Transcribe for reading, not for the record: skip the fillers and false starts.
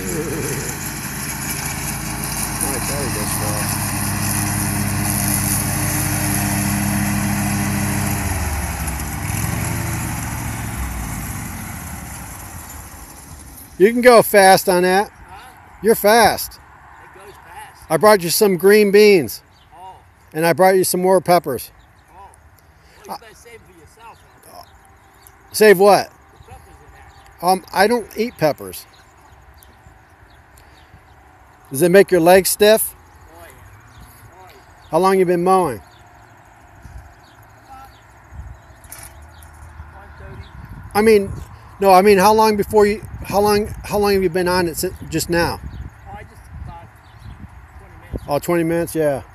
My car goes fast. You can go fast on that. Huh? You're fast. It goes fast. I brought you some green beans. Oh. And I brought you some more peppers. Oh. Well, you better save for yourself, huh? Save what? The peppers in that. I don't eat peppers. Does it make your legs stiff? Oh, yeah. Oh, yeah. How long you been mowing? 1:30. No, how long before you? How long have you been on it since just now? Oh, I just about 20 minutes. Oh, 20 minutes, yeah.